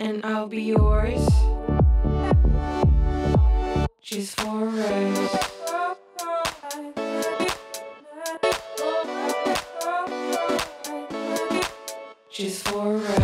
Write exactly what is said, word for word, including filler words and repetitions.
and I'll be yours just for a rest. Just for a rest.